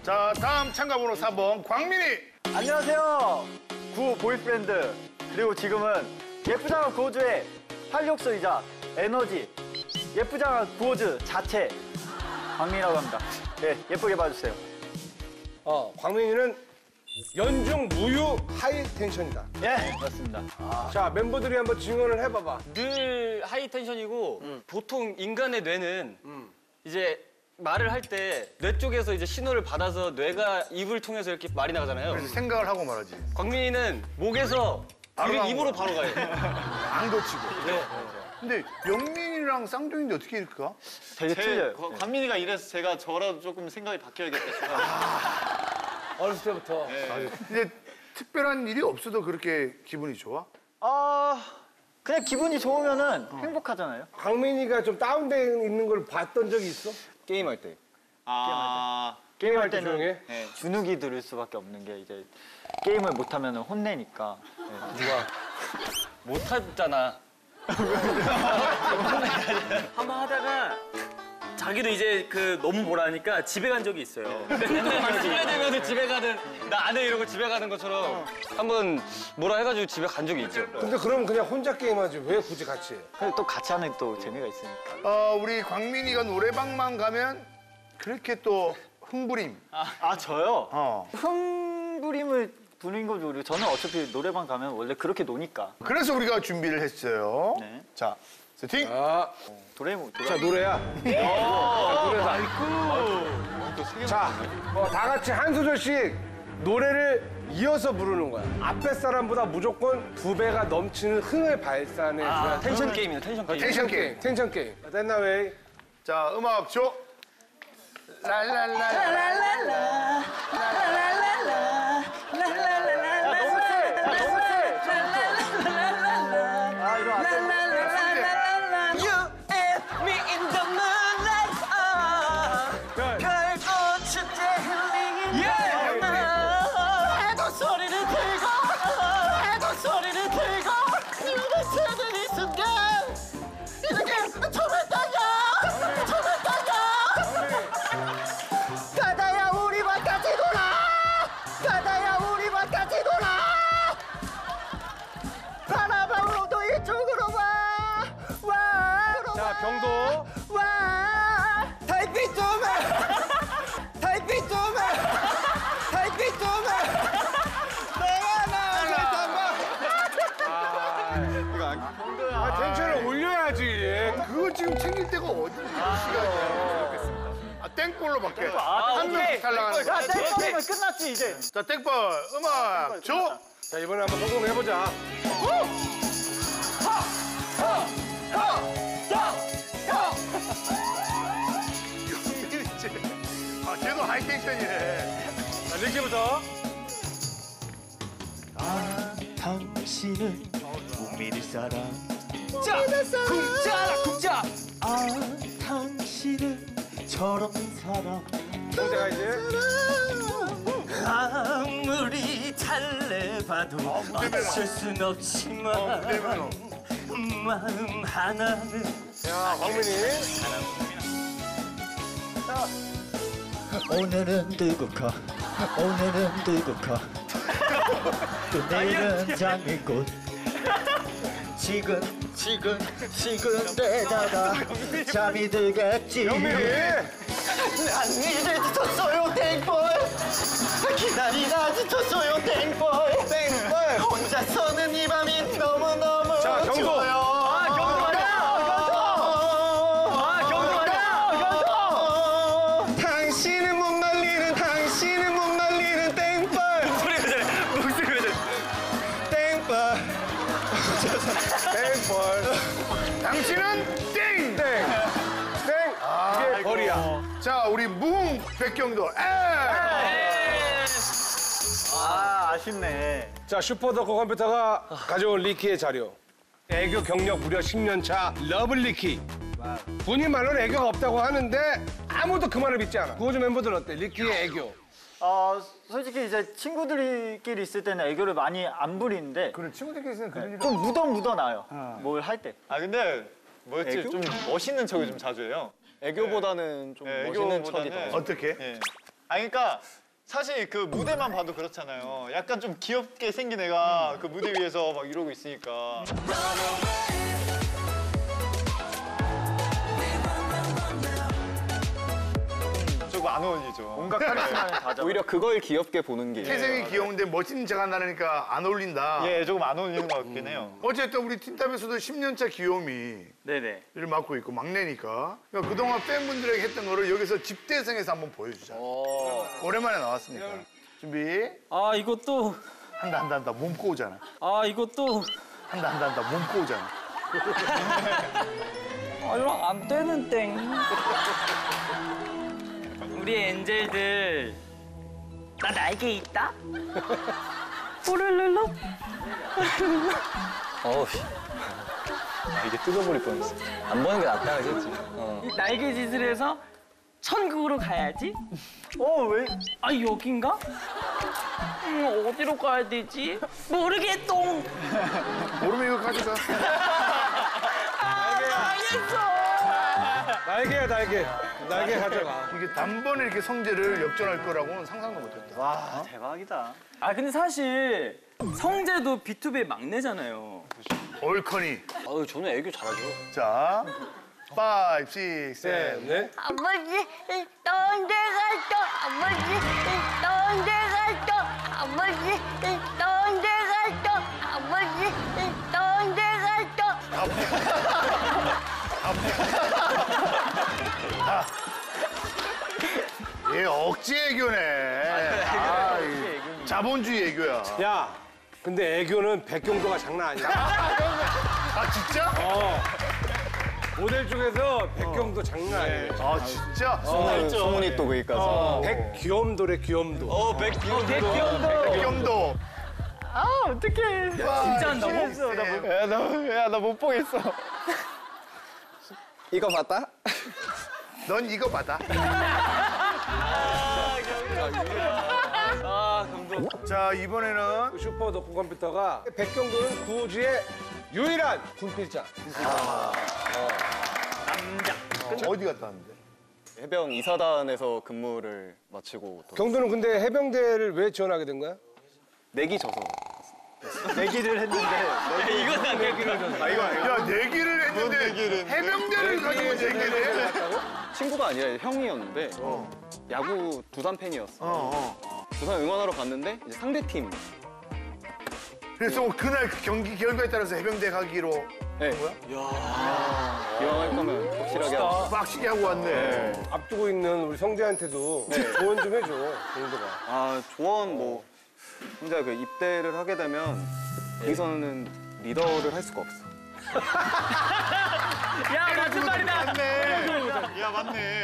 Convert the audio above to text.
자, 다음 참가번호 4번 광민이. 안녕하세요. 구 보이프렌드 그리고 지금은 예쁘장한 구호즈의 활력소이자 에너지 예쁘장한 구호즈 자체 광민이라고 합니다. 네, 예쁘게 봐주세요. 광민이는 연중 무휴 하이 텐션이다. 예, 맞습니다. 자, 멤버들이 한번 증언을 해봐봐. 늘 하이 텐션이고 보통 인간의 뇌는 이제 말을 할 때 뇌 쪽에서 이제 신호를 받아서 뇌가 입을 통해서 이렇게 말이 나가잖아요. 그래서 생각을 하고 말하지. 광민이는 목에서 입으로 바로 가요. 안 거치고. 네. 근데 영민이랑 쌍둥이인데 어떻게 이렇게 가? 되게 틀려요. 광민이가 이래서 제가 저라도 조금 생각이 바뀌어야겠다 싶어요. 어렸을 때부터. 근데 특별한 일이 없어도 그렇게 기분이 좋아? 그냥 기분이 좋으면은 행복하잖아요. 광민이가 좀 다운돼 있는 걸 봤던 적이 있어? 게임할 때. 게임할 때 조용해? 네, 주눅이 들을 수밖에 없는 게 이제 게임을 못하면 혼내니까. 누가? 못하잖아. 한번 하다가 자기도 이제 너무 뭐라니까 집에 간 적이 있어요. 술래 되면 집에 가든 나 안 해 이러고 집에 가는 것처럼 한번 뭐라 해가지고 집에 간 적이 있죠. 근데 그럼 그냥 혼자 게임하지 왜 굳이 같이 해? 그리고 또 같이 하는 또 재미가 있으니까. 우리 광민이가 노래방만 가면 그렇게 또 흥부림. 저요? 흥부림을 부는 거죠. 그리고 저는 어차피 노래방 가면 원래 그렇게 노니까. 그래서 우리가 준비를 했어요. 네. 자, 세팅. 도레모. 자, 노래야. 노래다. 자, 다 같이 한 소절씩 노래를 이어서 부르는 거야. 앞에 사람보다 무조건 2배가 넘치는 흥을 발산해. 텐션 게임이네, 텐션 게임. 텐션 게임. 텐션 게임. 됐나 왜? 자, 음악 줘. 랄랄라. 경도. 달빛 좀 해! 달빛 좀 해! 달빛 좀 해! 텐션을 올려야지. 그거 지금 챙길 데가 어디 시간이야. 땡볼로 바뀌어. 한 명씩 탈락하는 거야. 땡벌이면 끝났지 이제. 자, 땡볼 음악 줘. 자, 이번에 한번 성공해보자. 영민이 이제. 걔도 하이텐션이네. 자, 리키부터. 당신은 국민의 사람. 국자! 당신은 철없는 사람. 내가 이제. 아무리 달래봐도 어쩔 순 없지만 마음 하나는. 야, 광민이. 오늘은 뜨거워. 오늘은 뜨거워. 또 내일은 장미꽃. 지근대다가 잠이 들겠지. 영민이. 난 이제 지쳤어요 땡벌. 기다리다 지쳤어요 땡벌. 혼자서는 이 밤이 너무너무 자, 경도. 좋아요. 당신은 못 말리는 땡벌. 땡벌. 당신은 땡! 이게 벌이야. 자, 우리 무흥 백경도. 아쉽네. 자, 슈퍼더커 컴퓨터가 가져온 리키의 자료. 애교 경력 무려 10년 차 러블 리키. 본인 말로는 애교가 없다고 하는데 아무도 그 말을 믿지 않아. 구호주 멤버들은 어때? 리키의 애교. 솔직히 이제 친구들끼리 있을 때는 애교를 많이 안 부리는데 그래, 친구들끼리 있으면 그런 일. 좀 묻어나요. 뭘 할 때. 근데 뭐였지? 애교? 좀 멋있는 척을 좀 자주 해요. 애교보다는 좀 멋있는 척이 더. 어떻게? 예. 그러니까 사실 그 무대만 봐도 그렇잖아요. 약간 좀 귀엽게 생긴 애가 그 무대 위에서 막 이러고 있으니까. 조금 안 어울리죠. 뭔가 카리스마는 다 잡아. 오히려 그걸 귀엽게 보는 게. 태생이 귀여운데 멋진 척 한다니까 안 어울린다. 예, 조금 안 어울리는 것 같긴 해요. 어쨌든 우리 틴탑에서도 10년차 귀요미를 네네. 맡고 있고 막내니까 그러니까 그동안 팬분들에게 했던 거를 여기서 집대성에서 한번 보여주자. 오랜만에 나왔으니까. 준비. 아 이것도 한다. 몸 꼬우잖아. 아 이것도 한다. 몸 꼬우잖아. 아 이러면 안 되는 땡. 우리 엔젤들 나 날개 있다? 뽀르르르 어우. 이게 뜯어버릴 뻔했어. 안 보는 게 낫다, 그랬지? 이 날개짓을 해서 천국으로 가야지. 왜? 아 여긴가? 어디로 가야 되지? 모르겠똥. 모르면 이거 가져가. 날개야 날개. 날개 가져가. 이게 단번에 이렇게 성재를 역전할 거라고는 상상도 못했다. 와 대박이다. 아 근데 사실 성재도 B2B의 막내잖아요. 얼커니. 아유, 저는 애교 잘하죠. 자, 5, 6, 7. 네. 아버지 던데 갔다 아버지 던데 갔다 아버지 던데 갔다 아버지 던데 갔다 얘 억지 애교네. 자본주의 애교야. 야, 근데 애교는 백경도가 장난 아니야. 아, 진짜? 모델 중에서 백경도 장난 아니에요. 아, 진짜? 소문이 또 거기까지. 백귀염도래 귀염도. 백경도. 아 어떡해. 진짜 한다고? 야, 나 못 보겠어. 이거 봤다? 넌 이거 받아. 아 감동. 자, 이번에는 슈퍼 덕후 컴퓨터가 백경도는 구호지의 유일한 군필자. 어디 갔다 왔는데? 해병 이사단에서 근무를 마치고 또 경도는 근데 해병대를 왜 지원하게 된 거야? 내기 져서. 내기를 했는데 이건 안 되기로 좀. 아, 이거, 야, 내기를 했는데 해병대를 가지고 내기를 해? 친구가 아니라 형이었는데 야구 두산 팬이었어. 두산 응원하러 갔는데 이제 상대팀. 그래서 그날 그 경기 결과에 따라서 해병대 가기로 네. 이왕 할 거면 확실하게 하고. 빡시게 하고 왔네. 앞두고 있는 우리 성재한테도 조언 좀 해줘, 경도가. 아, 조언 뭐 혼자 그 입대를 하게 되면 여기서는 리더를 할 수가 없어. 야 맞는 말이다. 야, 맞네.